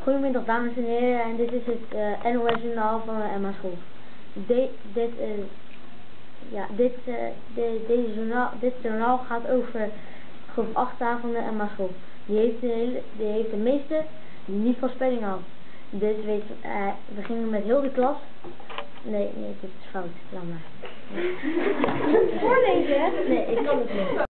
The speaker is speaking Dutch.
Goedemiddag dames en heren, en dit is het NOS Journaal van de Emma School. Dit journaal gaat over groep 8 van de Emma School. Die heeft de meeste die niet voorspelling had. Dus we gingen met heel de klas. Nee, dit is fout. Laat maar. Voorlezen? Nee, ik kan het niet.